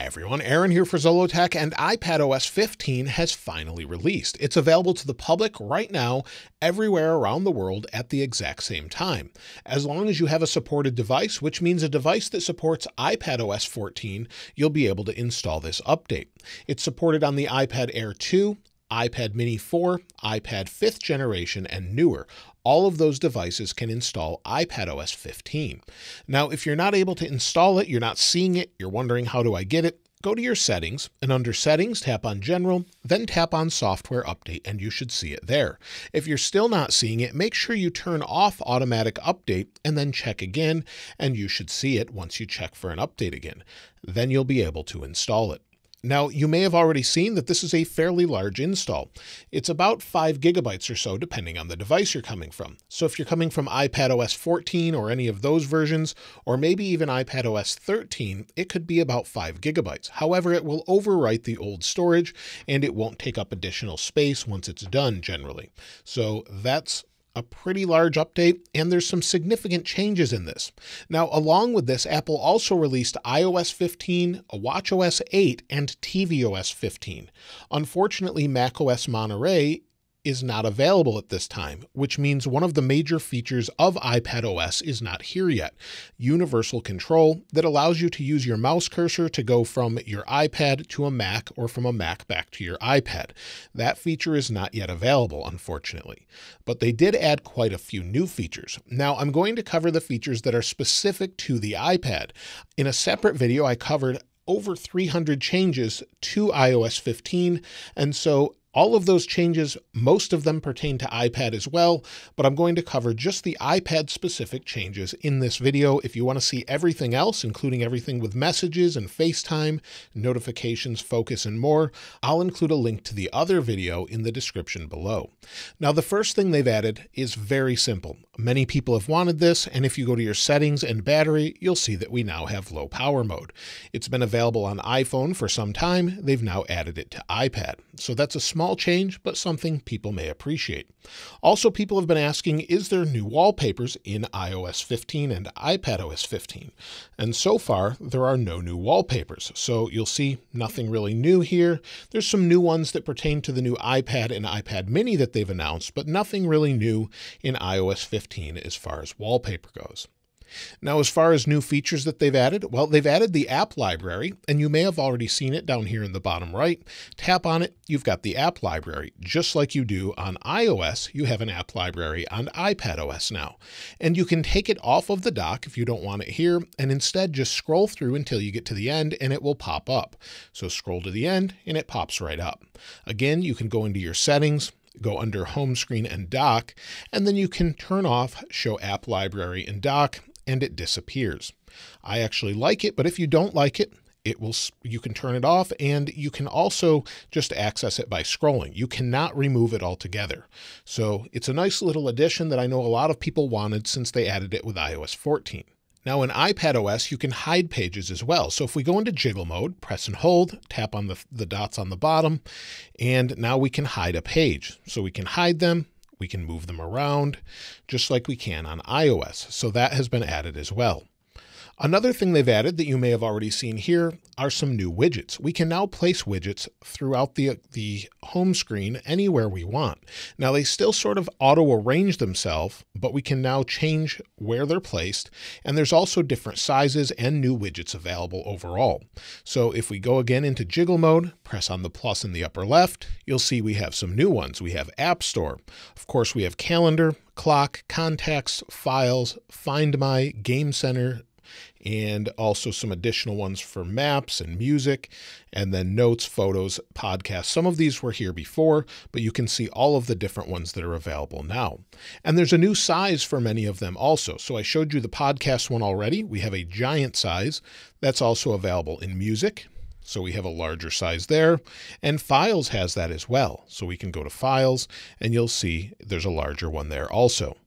Everyone, Aaron here for Zollotech, and iPadOS 15 has finally released. It's available to the public right now everywhere around the world at the exact same time. As long as you have a supported device, which means a device that supports iPadOS 14, you'll be able to install this update. It's supported on the iPad Air 2, iPad Mini 4, iPad 5th generation, and newer. All of those devices can install iPadOS 15. Now, if you're not able to install it, you're not seeing it, you're wondering how do I get it, go to your settings, and under settings, tap on general, then tap on software update, and you should see it there. If you're still not seeing it, make sure you turn off automatic update and then check again, and you should see it once you check for an update again. Then you'll be able to install it. Now, you may have already seen that this is a fairly large install. It's about 5 gigabytes or so, depending on the device you're coming from. So if you're coming from iPadOS 14 or any of those versions, or maybe even iPadOS 13, it could be about 5 gigabytes. However, it will overwrite the old storage and it won't take up additional space once it's done generally. So that's a pretty large update, and there's some significant changes in this. Now, along with this, Apple also released iOS 15, watchOS 8, and tvOS 15. Unfortunately, macOS Monterey is not available at this time, which means one of the major features of iPadOS is not here yet. Universal control that allows you to use your mouse cursor to go from your iPad to a Mac or from a Mac back to your iPad. That feature is not yet available, unfortunately, but they did add quite a few new features. Now, I'm going to cover the features that are specific to the iPad. In a separate video, I covered over 300 changes to iOS 15, and so all of those changes, most of them pertain to iPad as well, but I'm going to cover just the iPad-specific changes in this video. If you want to see everything else, including everything with messages and FaceTime, notifications, focus, and more, I'll include a link to the other video in the description below. Now, the first thing they've added is very simple. Many people have wanted this, and if you go to your settings and battery, you'll see that we now have low power mode. It's been available on iPhone for some time. They've now added it to iPad. So that's a small change, but something people may appreciate. Also, people have been asking, is there new wallpapers in iOS 15 and iPadOS 15? And so far, there are no new wallpapers. So you'll see nothing really new here. There's some new ones that pertain to the new iPad and iPad Mini that they've announced, but nothing really new in iOS 15 as far as wallpaper goes. Now, as far as new features that they've added, well, they've added the app library, and you may have already seen it down here in the bottom right. Tap on it, you've got the app library. Just like you do on iOS, you have an app library on iPadOS now. And you can take it off of the dock if you don't want it here, and instead just scroll through until you get to the end and it will pop up. So scroll to the end and it pops right up. Again, you can go into your settings, go under home screen and dock, and then you can turn off show app library and dock, and it disappears. I actually like it, but if you don't like it, you can turn it off, and you can also just access it by scrolling. You cannot remove it altogether. So it's a nice little addition that I know a lot of people wanted since they added it with iOS 14. Now in iPadOS, you can hide pages as well. So if we go into jiggle mode, press and hold, tap on the dots on the bottom, and now we can hide a page. So we can hide them. We can move them around just like we can on iOS. So that has been added as well. Another thing they've added that you may have already seen here are some new widgets. We can now place widgets throughout the home screen anywhere we want. Now, they still sort of auto-arrange themselves, but we can now change where they're placed, and there's also different sizes and new widgets available overall. So if we go again into jiggle mode, press on the plus in the upper left, you'll see we have some new ones. We have App Store. Of course, we have Calendar, Clock, Contacts, Files, Find My, Game Center, and also some additional ones for maps and music, and then notes, photos, podcasts. Some of these were here before, but you can see all of the different ones that are available now. And there's a new size for many of them also. So I showed you the podcast one already. We have a giant size that's also available in music. So we have a larger size there, and Files has that as well. So we can go to Files, and you'll see there's a larger one there also.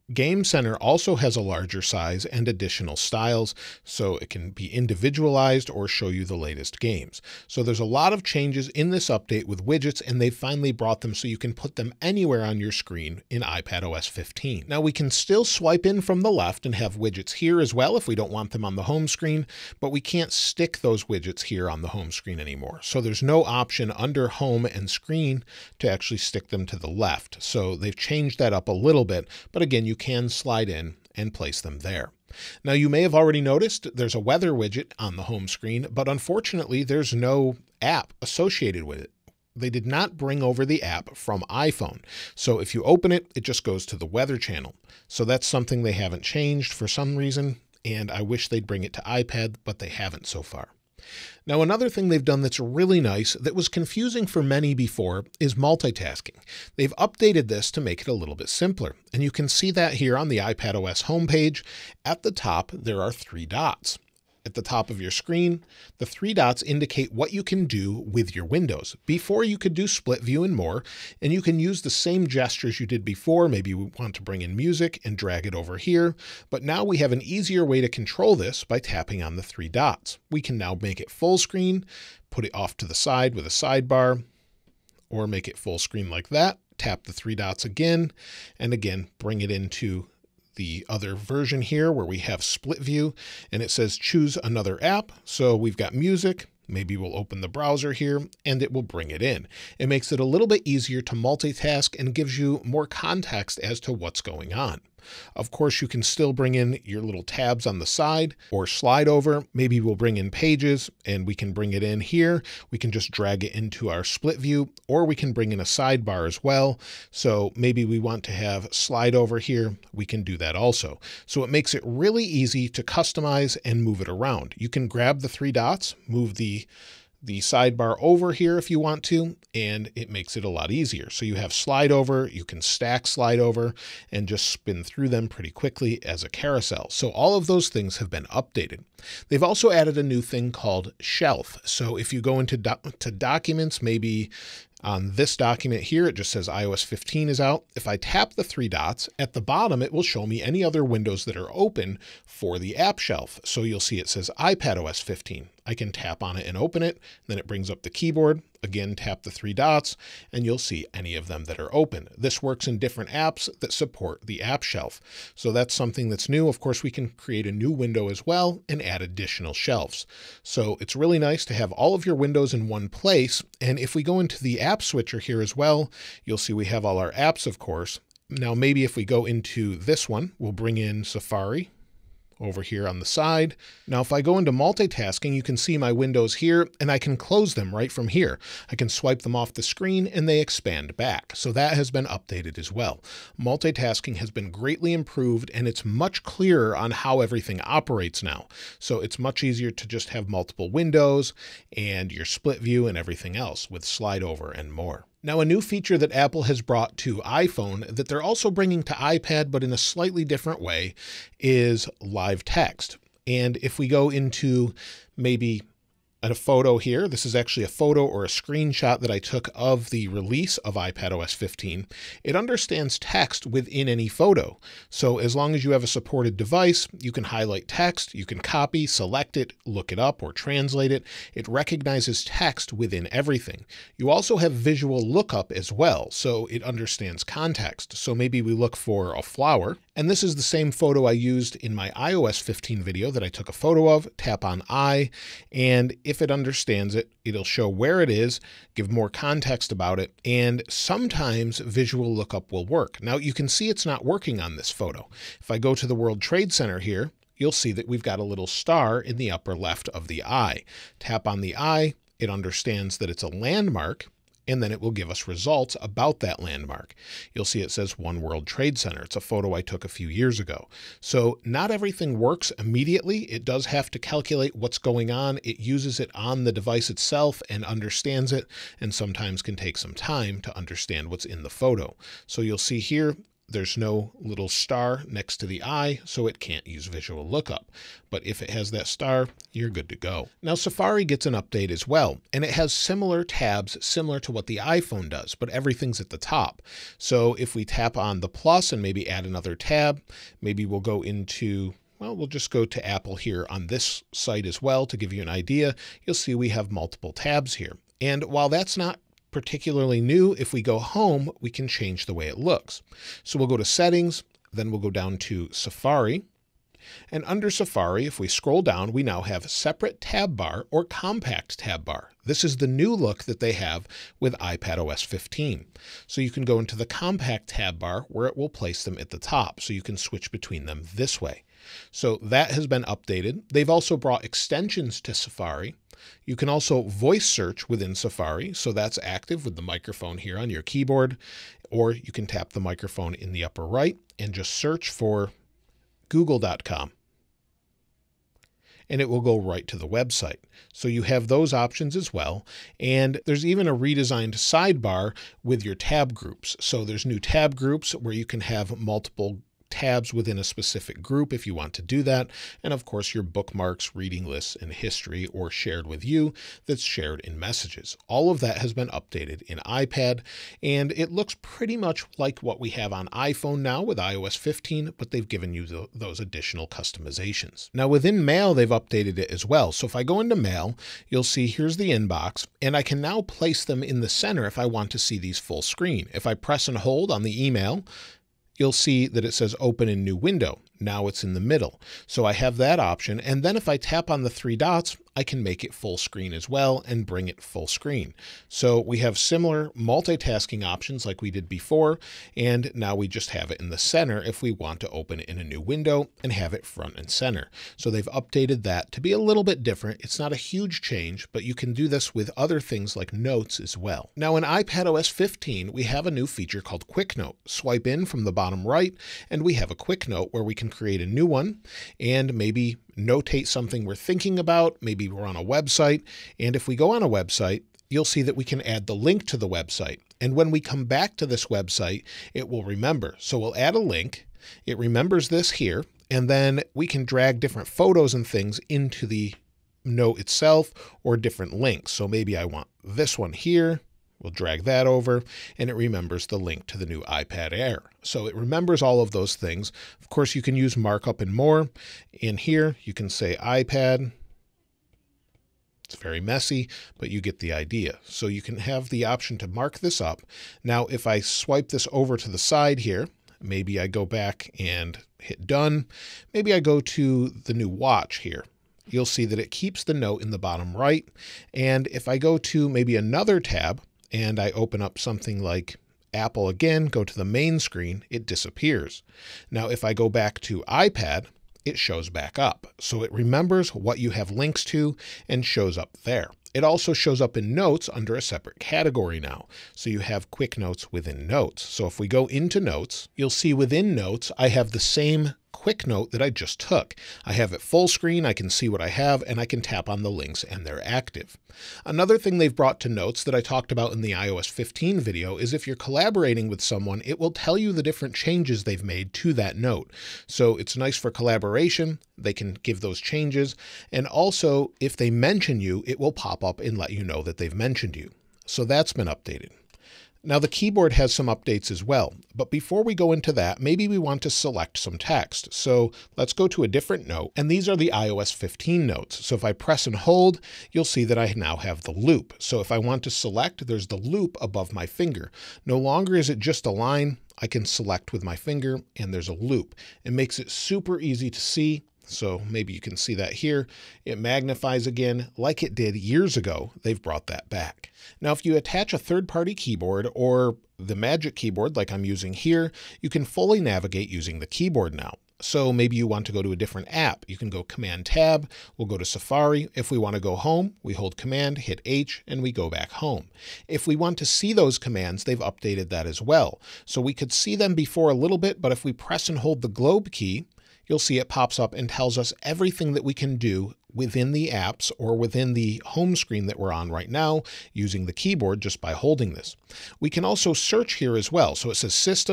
Game Center also has a larger size and additional styles, so it can be individualized or show you the latest games. So there's a lot of changes in this update with widgets, and they finally brought them so you can put them anywhere on your screen in iPadOS 15. Now we can still swipe in from the left and have widgets here as well if we don't want them on the home screen, but we can't stick those widgets here on the home screen anymore. So there's no option under home and screen to actually stick them to the left. So they've changed that up a little bit, but again, you can slide in and place them there. Now you may have already noticed there's a weather widget on the home screen, but unfortunately there's no app associated with it. They did not bring over the app from iPhone. So if you open it, it just goes to the weather channel. So that's something they haven't changed for some reason, and I wish they'd bring it to iPad, but they haven't so far. Now, another thing they've done that's really nice that was confusing for many before is multitasking. They've updated this to make it a little bit simpler, and you can see that here on the iPadOS homepage. At the top, there are 3 dots. At the top of your screen, the 3 dots indicate what you can do with your windows. Before, you could do split view and more, and you can use the same gestures you did before. Maybe you want to bring in music and drag it over here, but now we have an easier way to control this by tapping on the 3 dots. We can now make it full screen, put it off to the side with a sidebar, or make it full screen like that. Tap the 3 dots again, and again, bring it into the other version here where we have split view, and it says choose another app. So we've got music. Maybe we'll open the browser here and it will bring it in. It makes it a little bit easier to multitask and gives you more context as to what's going on. Of course, you can still bring in your little tabs on the side or slide over. Maybe we'll bring in pages and we can bring it in here. We can just drag it into our split view, or we can bring in a sidebar as well. So maybe we want to have slide over here. We can do that also. So it makes it really easy to customize and move it around. You can grab the 3 dots, move the sidebar over here if you want to, and it makes it a lot easier. So you have slide over, you can stack slide over, and just spin through them pretty quickly as a carousel. So all of those things have been updated. They've also added a new thing called shelf. So if you go into documents, maybe on this document here, it just says iOS 15 is out. If I tap the 3 dots at the bottom, it will show me any other windows that are open for the app shelf. So you'll see it says iPadOS 15. I can tap on it and open it. Then it brings up the keyboard. Again, tap the 3 dots and you'll see any of them that are open. This works in different apps that support the app shelf. So that's something that's new. Of course, we can create a new window as well and add additional shelves. So it's really nice to have all of your windows in one place. And if we go into the app switcher here as well, you'll see we have all our apps, of course. Now, maybe if we go into this one, we'll bring in Safari over here on the side. Now, if I go into multitasking, you can see my windows here and I can close them right from here. I can swipe them off the screen and they expand back. So that has been updated as well. Multitasking has been greatly improved and it's much clearer on how everything operates now. So it's much easier to just have multiple windows and your split view and everything else with slide over and more. Now, a new feature that Apple has brought to iPhone that they're also bringing to iPad, but in a slightly different way, is live text. And if we go into maybe a photo here, this is actually a photo or a screenshot that I took of the release of iPadOS 15. It understands text within any photo. So as long as you have a supported device, you can highlight text, you can copy, select it, look it up, or translate it. It recognizes text within everything. You also have visual lookup as well, so it understands context. So maybe we look for a flower, and this is the same photo I used in my iOS 15 video that I took a photo of. Tap on I, and if it understands it, it'll show where it is, give more context about it, and sometimes visual lookup will work. Now you can see it's not working on this photo. If I go to the World Trade Center here, you'll see that we've got a little star in the upper left of the eye. Tap on the eye, it understands that it's a landmark, and then it will give us results about that landmark. You'll see it says One World Trade Center. It's a photo I took a few years ago. So not everything works immediately. It does have to calculate what's going on. It uses it on the device itself and understands it, and sometimes can take some time to understand what's in the photo. So you'll see here, There's no little star next to the eye, so it can't use visual lookup. But if it has that star, you're good to go. Now Safari gets an update as well, and it has similar tabs similar to what the iPhone does, but everything's at the top. So if we tap on the plus and maybe add another tab, maybe we'll go into, well, we'll just go to Apple here on this site as well to give you an idea. You'll see we have multiple tabs here. And while that's not particularly new, if we go home, we can change the way it looks. So we'll go to settings, then we'll go down to Safari. And under Safari, if we scroll down, we now have separate tab bar or compact tab bar. This is the new look that they have with iPadOS 15. So you can go into the compact tab bar where it will place them at the top. So you can switch between them this way. So that has been updated. They've also brought extensions to Safari. You can also voice search within Safari, so that's active with the microphone here on your keyboard, or you can tap the microphone in the upper right and just search for google.com. And it will go right to the website. So you have those options as well. And there's even a redesigned sidebar with your tab groups. So there's new tab groups where you can have multiple tabs within a specific group if you want to do that. And of course, your bookmarks, reading lists, and history, or shared with you, that's shared in messages. All of that has been updated in iPad, and it looks pretty much like what we have on iPhone now with iOS 15, but they've given you those additional customizations. Now within Mail, they've updated it as well. So if I go into Mail, you'll see here's the inbox, and I can now place them in the center if I want to see these full screen. If I press and hold on the email, you'll see that it says open in new window. Now it's in the middle. So I have that option. And then if I tap on the three dots, I can make it full screen as well and bring it full screen. So we have similar multitasking options like we did before. And now we just have it in the center if we want to open it in a new window and have it front and center. So they've updated that to be a little bit different. It's not a huge change, but you can do this with other things like notes as well. Now in iPadOS 15, we have a new feature called Quick Note. Swipe in from the bottom right, and we have a quick note where we can create a new one and maybe notate something we're thinking about. Maybe we're on a website. And if we go on a website, you'll see that we can add the link to the website. And when we come back to this website, it will remember. So we'll add a link. It remembers this here. And then we can drag different photos and things into the note itself or different links. So maybe I want this one here. We'll drag that over, and it remembers the link to the new iPad Air. So it remembers all of those things. Of course, you can use markup and more. In here, you can say iPad. It's very messy, but you get the idea. So you can have the option to mark this up. Now, if I swipe this over to the side here, maybe I go back and hit done. Maybe I go to the new watch here. You'll see that it keeps the note in the bottom right. And if I go to maybe another tab, and I open up something like Apple again, go to the main screen, it disappears. Now, if I go back to iPad, it shows back up. So it remembers what you have links to and shows up there. It also shows up in Notes under a separate category now. So you have Quick Notes within Notes. So if we go into Notes, you'll see within Notes, I have the same Quick Note that I just took. I have it full screen, I can see what I have, and I can tap on the links and they're active. Another thing they've brought to Notes that I talked about in the iOS 15 video is if you're collaborating with someone, it will tell you the different changes they've made to that note. So it's nice for collaboration. They can give those changes. And also, if they mention you, it will pop up and let you know that they've mentioned you. So that's been updated. Now the keyboard has some updates as well, but before we go into that, maybe we want to select some text. So let's go to a different note, and these are the iOS 15 notes. So if I press and hold, you'll see that I now have the loop. So if I want to select, there's the loop above my finger. No longer is it just a line. I can select with my finger, and there's a loop. It makes it super easy to see. So maybe you can see that here. It magnifies again like it did years ago. They've brought that back. Now, if you attach a third-party keyboard or the Magic Keyboard like I'm using here, you can fully navigate using the keyboard now. So maybe you want to go to a different app. You can go Command Tab. We'll go to Safari. If we want to go home, we hold Command, hit H, and we go back home. If we want to see those commands, they've updated that as well. So we could see them before a little bit, but if we press and hold the globe key, you'll see it pops up and tells us everything that we can do within the apps or within the home screen that we're on right now using the keyboard just by holding this. We can also search here as well. So it says System,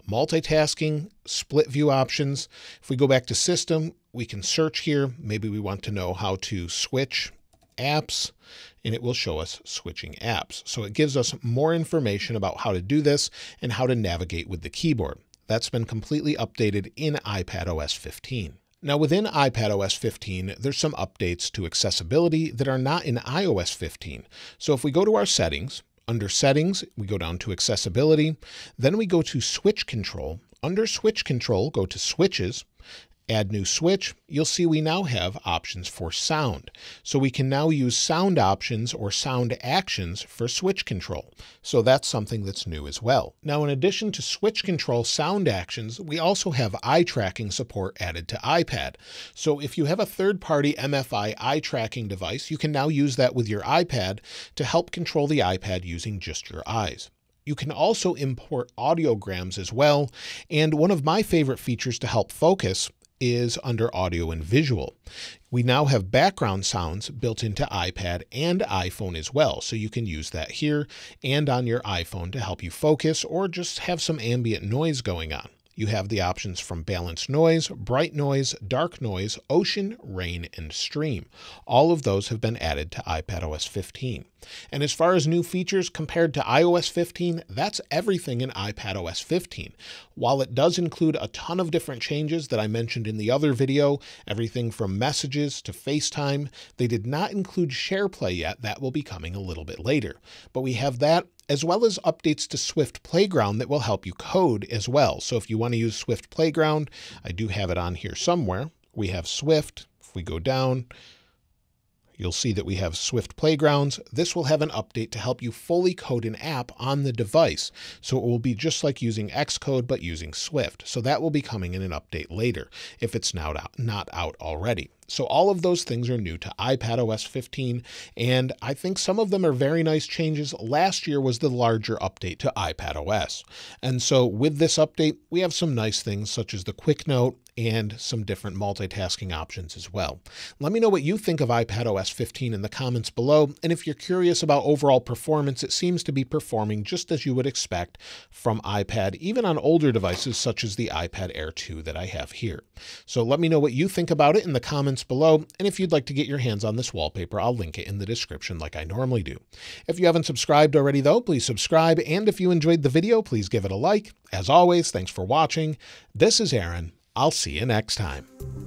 multitasking, split view options. If we go back to system, we can search here. Maybe we want to know how to switch apps, and it will show us switching apps. So it gives us more information about how to do this and how to navigate with the keyboard. That's been completely updated in iPadOS 15. Now within iPadOS 15, there's some updates to accessibility that are not in iOS 15. So if we go to our settings, under settings, we go down to accessibility, then we go to switch control. Under switch control, go to switches, add new switch. You'll see we now have options for sound. So we can now use sound options or sound actions for switch control. So that's something that's new as well. Now, in addition to switch control sound actions, we also have eye tracking support added to iPad. So if you have a third-party MFI eye tracking device, you can now use that with your iPad to help control the iPad using just your eyes. You can also import audiograms as well. And one of my favorite features to help focus is under audio and visual. We now have background sounds built into iPad and iPhone as well. So you can use that here and on your iPhone to help you focus or just have some ambient noise going on. You have the options from balanced noise, bright noise, dark noise, ocean, rain, and stream. All of those have been added to iPadOS 15. And as far as new features compared to iOS 15, that's everything in iPadOS 15. While it does include a ton of different changes that I mentioned in the other video, everything from messages to FaceTime, they did not include SharePlay yet. That will be coming a little bit later. But we have that, as well as updates to Swift Playground that will help you code as well. So if you want to use Swift Playground, I do have it on here somewhere. We have Swift. If we go down, you'll see that we have Swift Playgrounds. This will have an update to help you fully code an app on the device. So it will be just like using Xcode, but using Swift. So that will be coming in an update later if it's not out already. So all of those things are new to iPadOS 15, and I think some of them are very nice changes. Last year was the larger update to iPadOS. And so with this update, we have some nice things such as the Quick Note and some different multitasking options as well. Let me know what you think of iPadOS 15 in the comments below. And if you're curious about overall performance, it seems to be performing just as you would expect from iPad, even on older devices such as the iPad Air 2 that I have here. So let me know what you think about it in the comments below. And if you'd like to get your hands on this wallpaper, I'll link it in the description like I normally do. If you haven't subscribed already though, please subscribe. And if you enjoyed the video, please give it a like. As always, thanks for watching. This is Aaron. I'll see you next time.